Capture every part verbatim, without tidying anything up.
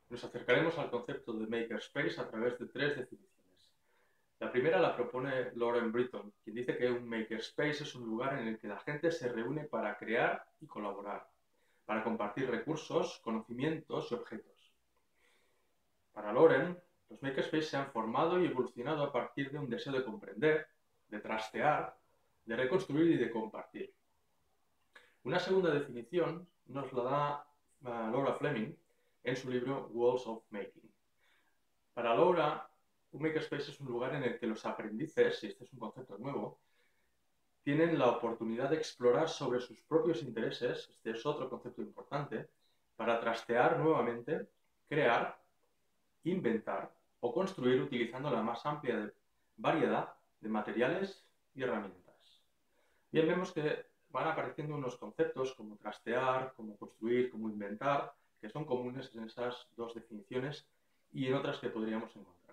Nos acercaremos al concepto de makerspace a través de tres definiciones. La primera la propone Lauren Britton, quien dice que un makerspace es un lugar en el que la gente se reúne para crear y colaborar, para compartir recursos, conocimientos y objetos. Para Lauren, los makerspace se han formado y evolucionado a partir de un deseo de comprender, de trastear, de reconstruir y de compartir. Una segunda definición nos la da uh, Laura Fleming en su libro Walls of Making. Para Laura, un makerspace es un lugar en el que los aprendices, y este es un concepto nuevo, tienen la oportunidad de explorar sobre sus propios intereses, este es otro concepto importante, para trastear nuevamente, crear, inventar o construir utilizando la más amplia variedad de materiales y herramientas. Bien, vemos que van apareciendo unos conceptos como trastear, como construir, como inventar, que son comunes en esas dos definiciones y en otras que podríamos encontrar.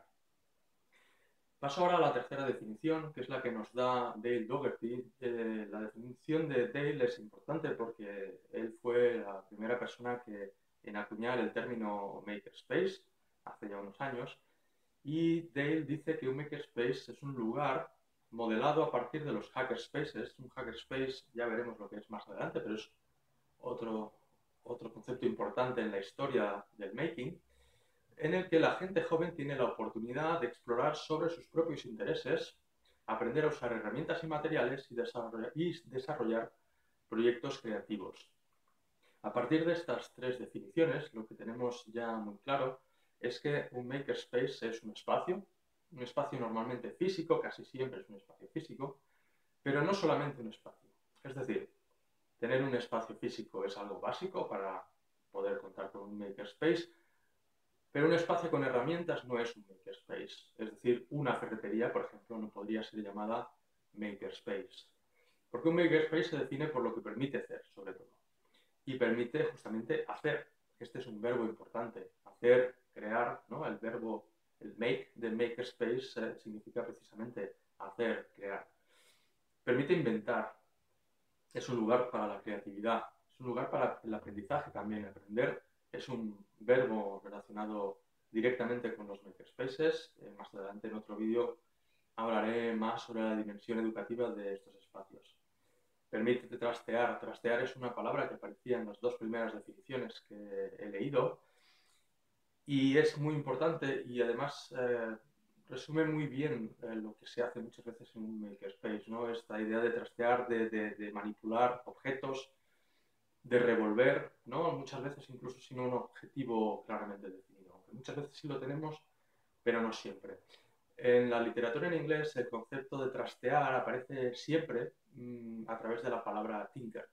Paso ahora a la tercera definición, que es la que nos da Dale Dougherty. Eh, la definición de Dale es importante porque él fue la primera persona que en acuñar el término makerspace hace ya unos años, y Dale dice que un makerspace es un lugar modelado a partir de los hackerspaces. Un hackerspace, ya veremos lo que es más adelante, pero es otro, otro concepto importante en la historia del making, en el que la gente joven tiene la oportunidad de explorar sobre sus propios intereses, aprender a usar herramientas y materiales y desarrollar, y desarrollar proyectos creativos. A partir de estas tres definiciones, lo que tenemos ya muy claro es que un makerspace es un espacio, un espacio normalmente físico, casi siempre es un espacio físico, pero no solamente un espacio. Es decir, tener un espacio físico es algo básico para poder contar con un makerspace, pero un espacio con herramientas no es un makerspace. Es decir, una ferretería, por ejemplo, no podría ser llamada makerspace. Porque un makerspace se define por lo que permite hacer, sobre todo. Y permite justamente hacer. Este es un verbo importante. Hacer, crear, ¿no? El verbo, el make de makerspace eh, significa precisamente hacer, crear. Permite inventar. Es un lugar para la creatividad. Es un lugar para el aprendizaje también. Aprender es un verbo relacionado directamente con los makerspaces. Eh, más adelante en otro vídeo hablaré más sobre la dimensión educativa de estos espacios. Permite trastear. Trastear es una palabra que aparecía en las dos primeras definiciones que he leído y es muy importante y además eh, resume muy bien eh, lo que se hace muchas veces en un makerspace, ¿no? Esta idea de trastear, de, de, de manipular objetos, de revolver, ¿no? Muchas veces incluso sin un objetivo claramente definido, aunque muchas veces sí lo tenemos, pero no siempre. En la literatura en inglés el concepto de trastear aparece siempre mmm, a través de la palabra tinker.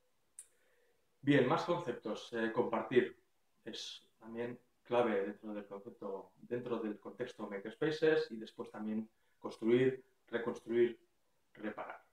Bien, más conceptos. Eh, compartir es también clave dentro del concepto, dentro del contexto makerspaces, y después también construir, reconstruir, reparar.